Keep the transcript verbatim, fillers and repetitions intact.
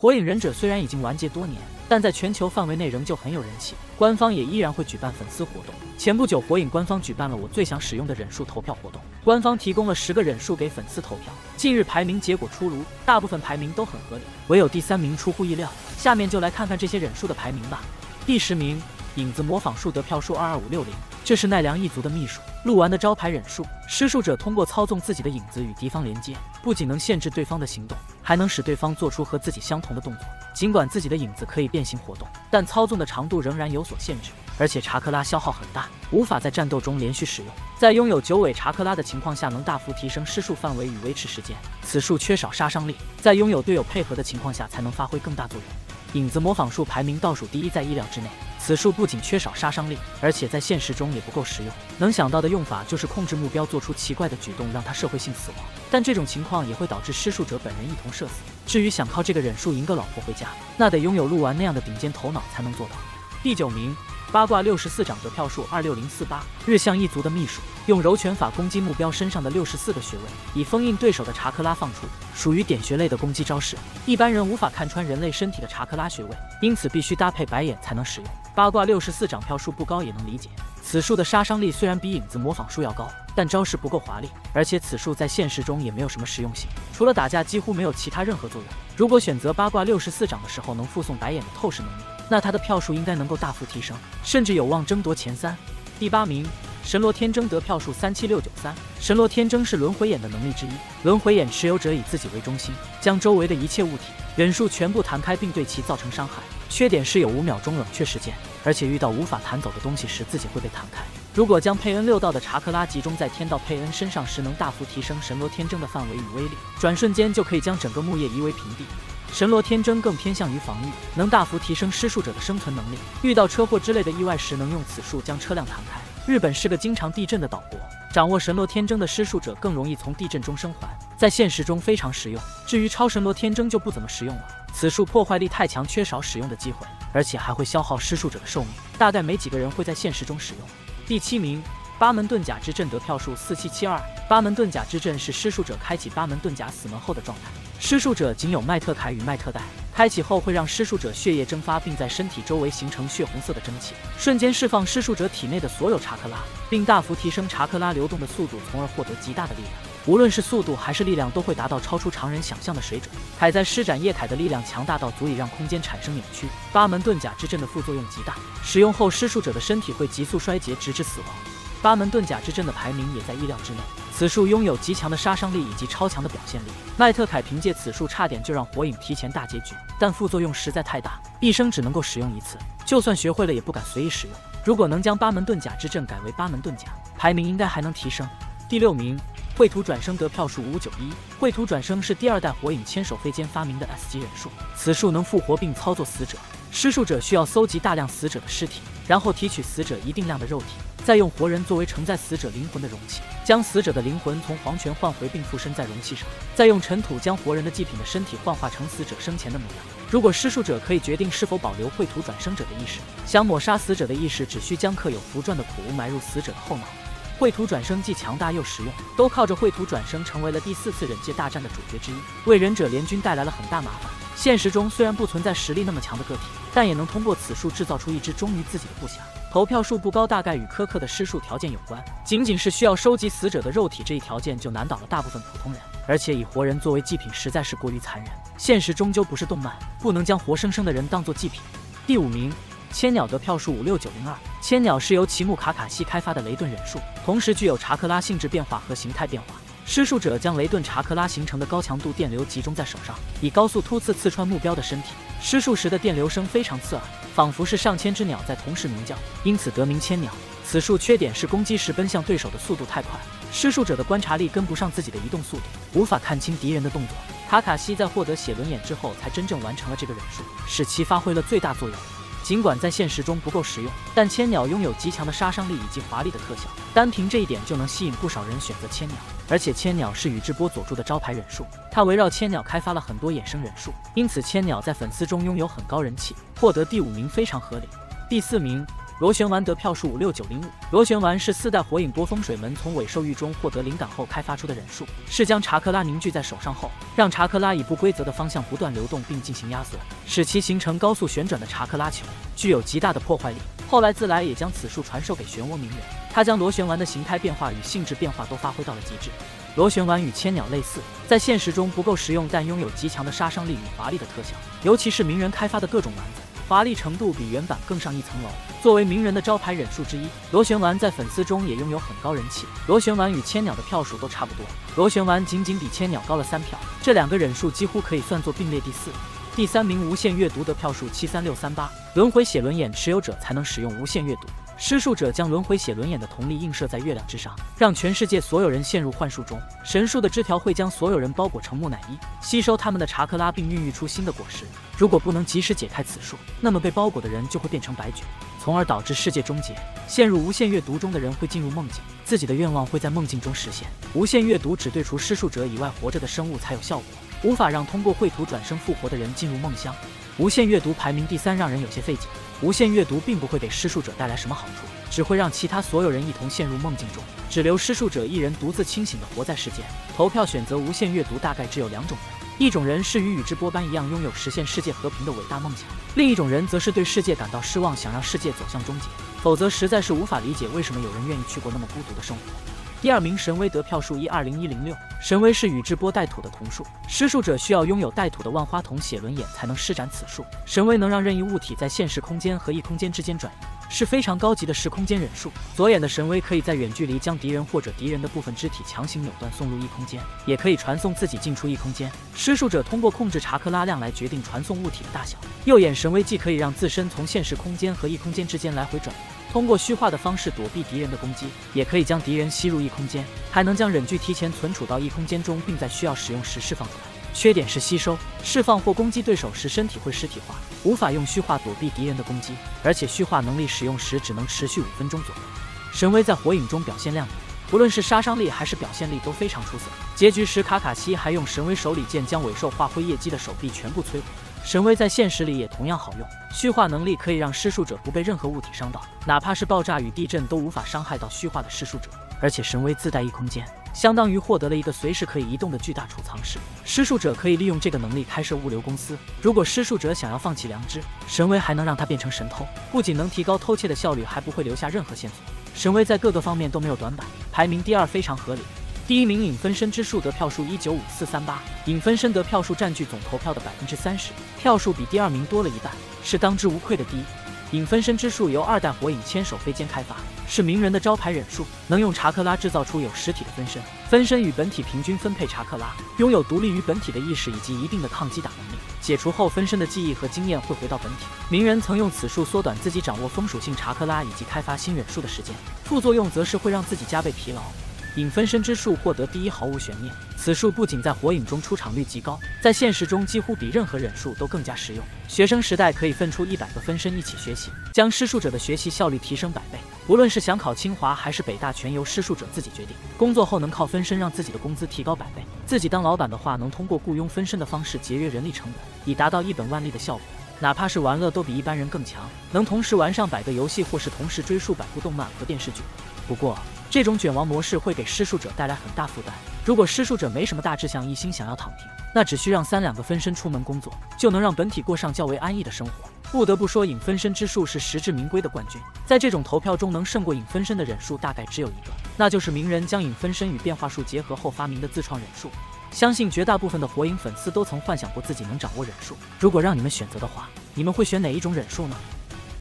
火影忍者虽然已经完结多年，但在全球范围内仍旧很有人气，官方也依然会举办粉丝活动。前不久，火影官方举办了我最想使用的忍术投票活动，官方提供了十个忍术给粉丝投票。近日排名结果出炉，大部分排名都很合理，唯有第三名出乎意料。下面就来看看这些忍术的排名吧。第十名，影子模仿术得票数二二五六零，这是奈良一族的秘术鹿丸的招牌忍术。施术者通过操纵自己的影子与敌方连接，不仅能限制对方的行动，还能使对方做出和自己相同的动作。尽管自己的影子可以变形活动，但操纵的长度仍然有所限制，而且查克拉消耗很大，无法在战斗中连续使用。在拥有九尾查克拉的情况下，能大幅提升施术范围与维持时间。此术缺少杀伤力，在拥有队友配合的情况下才能发挥更大作用。影子模仿术排名倒数第一，在意料之内。此术不仅缺少杀伤力，而且在现实中也不够实用。能想到的用法就是控制目标做出奇怪的举动，让他社会性死亡。但这种情况也会导致施术者本人一同社死。至于想靠这个忍术赢个老婆回家，那得拥有鹿丸那样的顶尖头脑才能做到。第九名，八卦六十四掌得票数二六零四八，日向一族的秘术，用柔拳法攻击目标身上的六十四个穴位，以封印对手的查克拉放出，属于点穴类的攻击招式。一般人无法看穿人类身体的查克拉穴位，因此必须搭配白眼才能使用。八卦六十四掌票数不高也能理解，此术的杀伤力虽然比影子模仿术要高，但招式不够华丽，而且此术在现实中也没有什么实用性，除了打架几乎没有其他任何作用。如果选择八卦六十四掌的时候能附送白眼的透视能力，那他的票数应该能够大幅提升，甚至有望争夺前三。第八名，神罗天征得票数三七六九三，神罗天征是轮回眼的能力之一，轮回眼持有者以自己为中心，将周围的一切物体忍术全部弹开并对其造成伤害。缺点是有五秒钟冷却时间，而且遇到无法弹走的东西时自己会被弹开。如果将佩恩六道的查克拉集中在天道佩恩身上时，能大幅提升神罗天征的范围与威力，转瞬间就可以将整个木叶夷为平地。神罗天征更偏向于防御，能大幅提升施术者的生存能力，遇到车祸之类的意外时能用此术将车辆弹开。日本是个经常地震的岛国，掌握神罗天征的施术者更容易从地震中生还，在现实中非常实用。至于超神罗天征就不怎么实用了，此术破坏力太强，缺少使用的机会，而且还会消耗施术者的寿命，大概没几个人会在现实中使用。第七名，八门遁甲之阵得票数四七七二，八门遁甲之阵是施术者开启八门遁甲死门后的状态，施术者仅有麦特铠与麦特带，开启后会让施术者血液蒸发，并在身体周围形成血红色的蒸汽，瞬间释放施术者体内的所有查克拉，并大幅提升查克拉流动的速度，从而获得极大的力量。无论是速度还是力量都会达到超出常人想象的水准。铠在施展叶铠的力量强大到足以让空间产生扭曲。八门遁甲之阵的副作用极大，使用后施术者的身体会急速衰竭，直至死亡。八门遁甲之阵的排名也在意料之内，此术拥有极强的杀伤力以及超强的表现力。麦特铠凭借此术差点就让火影提前大结局，但副作用实在太大，一生只能够使用一次，就算学会了也不敢随意使用。如果能将八门遁甲之阵改为八门遁甲，排名应该还能提升。第六名，秽土转生得票数五九一，秽土转生是第二代火影千手飞间发明的 S 级忍术，此术能复活并操作死者。施术者需要搜集大量死者的尸体，然后提取死者一定量的肉体，再用活人作为承载死者灵魂的容器，将死者的灵魂从黄泉换回并附身在容器上，再用尘土将活人的祭品的身体幻化成死者生前的模样。如果施术者可以决定是否保留秽土转生者的意识，想抹杀死者的意识，只需将刻有符篆的苦物埋入死者的后脑。秽土转生既强大又实用，都靠着秽土转生成为了第四次忍界大战的主角之一，为忍者联军带来了很大麻烦。现实中虽然不存在实力那么强的个体，但也能通过此术制造出一支忠于自己的部下。投票数不高，大概与苛刻的施术条件有关，仅仅是需要收集死者的肉体这一条件就难倒了大部分普通人，而且以活人作为祭品实在是过于残忍，现实终究不是动漫，不能将活生生的人当作祭品。第五名，千鸟得票数五六九零二，千鸟是由奇木卡卡西开发的雷遁忍术，同时具有查克拉性质变化和形态变化。施术者将雷遁查克拉形成的高强度电流集中在手上，以高速突刺刺穿目标的身体。施术时的电流声非常刺耳，仿佛是上千只鸟在同时鸣叫，因此得名千鸟。此术缺点是攻击时奔向对手的速度太快，施术者的观察力跟不上自己的移动速度，无法看清敌人的动作。卡卡西在获得写轮眼之后才真正完成了这个忍术，使其发挥了最大作用。尽管在现实中不够实用，但千鸟拥有极强的杀伤力以及华丽的特效，单凭这一点就能吸引不少人选择千鸟。而且千鸟是宇智波佐助的招牌忍术，他围绕千鸟开发了很多衍生忍术，因此千鸟在粉丝中拥有很高人气，获得第五名非常合理。第四名， 螺旋丸得票数五六九零五。螺旋丸是四代火影波风水门从尾兽域中获得灵感后开发出的忍术，是将查克拉凝聚在手上后，让查克拉以不规则的方向不断流动并进行压缩，使其形成高速旋转的查克拉球，具有极大的破坏力。后来自来也将此术传授给漩涡鸣人，他将螺旋丸的形态变化与性质变化都发挥到了极致。螺旋丸与千鸟类似，在现实中不够实用，但拥有极强的杀伤力与华丽的特效，尤其是鸣人开发的各种丸子，华丽程度比原版更上一层楼。作为鸣人的招牌忍术之一，螺旋丸在粉丝中也拥有很高人气。螺旋丸与千鸟的票数都差不多，螺旋丸仅仅比千鸟高了三票，这两个忍术几乎可以算作并列第四。第三名无限阅读得票数七三六三八，轮回写轮眼持有者才能使用无限阅读。施术者将轮回写轮眼的瞳力映射在月亮之上，让全世界所有人陷入幻术中。神术的枝条会将所有人包裹成木乃伊，吸收他们的查克拉并孕育出新的果实。如果不能及时解开此术，那么被包裹的人就会变成白菊，从而导致世界终结。陷入无限阅读中的人会进入梦境，自己的愿望会在梦境中实现。无限阅读只对除施术者以外活着的生物才有效果，无法让通过绘图转生复活的人进入梦乡。无限阅读排名第三，让人有些费解。无限阅读并不会给施术者带来什么好处，只会让其他所有人一同陷入梦境中，只留施术者一人独自清醒地活在世间。投票选择无限阅读大概只有两种人，一种人是与宇智波斑一样拥有实现世界和平的伟大梦想，另一种人则是对世界感到失望，想让世界走向终结，否则实在是无法理解为什么有人愿意去过那么孤独的生活。第二名神威得票数一二零一零六，神威是宇智波带土的瞳术，施术者需要拥有带土的万花筒写轮眼才能施展此术。神威能让任意物体在现实空间和异空间之间转移，是非常高级的时空间忍术。左眼的神威可以在远距离将敌人或者敌人的部分肢体强行扭断送入异空间，也可以传送自己进出异空间。施术者通过控制查克拉量来决定传送物体的大小。右眼神威既可以让自身从现实空间和异空间之间来回转移，通过虚化的方式躲避敌人的攻击，也可以将敌人吸入异空间，还能将忍具提前存储到异空间中，并在需要使用时释放出来。缺点是吸收、释放或攻击对手时身体会实体化，无法用虚化躲避敌人的攻击，而且虚化能力使用时只能持续五分钟左右。神威在火影中表现亮眼，不论是杀伤力还是表现力都非常出色。结局时卡卡西还用神威手里剑将尾兽化灰夜姬的手臂全部摧毁。神威在现实里也同样好用，虚化能力可以让施术者不被任何物体伤到，哪怕是爆炸与地震都无法伤害到虚化的施术者。而且神威自带异空间，相当于获得了一个随时可以移动的巨大储藏室。施术者可以利用这个能力开设物流公司。如果施术者想要放弃良知，神威还能让他变成神偷，不仅能提高偷窃的效率，还不会留下任何线索。神威在各个方面都没有短板，排名第二非常合理。第一名影分身之术得票数一九五四三八，影分身得票数占据总投票的百分之三十，票数比第二名多了一半，是当之无愧的第一。影分身之术由二代火影千手飞剑开发，是鸣人的招牌忍术，能用查克拉制造出有实体的分身，分身与本体平均分配查克拉，拥有独立于本体的意识以及一定的抗击打能力。解除后，分身的记忆和经验会回到本体。鸣人曾用此术缩短自己掌握风属性查克拉以及开发新忍术的时间，副作用则是会让自己加倍疲劳。影分身之术获得第一毫无悬念，此术不仅在火影中出场率极高，在现实中几乎比任何忍术都更加实用。学生时代可以分出一百个分身一起学习，将施术者的学习效率提升百倍。无论是想考清华还是北大，全由施术者自己决定。工作后能靠分身让自己的工资提高百倍，自己当老板的话，能通过雇佣分身的方式节约人力成本，以达到一本万利的效果。哪怕是玩乐都比一般人更强，能同时玩上百个游戏，或是同时追数百部动漫和电视剧。不过这种卷王模式会给施术者带来很大负担。如果施术者没什么大志向，一心想要躺平，那只需让三两个分身出门工作，就能让本体过上较为安逸的生活。不得不说，影分身之术是实至名归的冠军。在这种投票中，能胜过影分身的忍术大概只有一个，那就是鸣人将影分身与变化术结合后发明的自创忍术。相信绝大部分的火影粉丝都曾幻想过自己能掌握忍术。如果让你们选择的话，你们会选哪一种忍术呢？